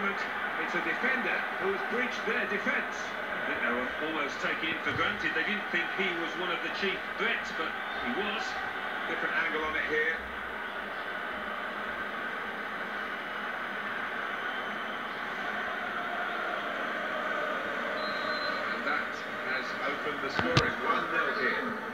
moment, it's a defender who's breached their defence. I think they were almost taking it for granted. They didn't think he was one of the chief threats, but he was. Different angle on it here. And that has opened the scoring. 1-0 here.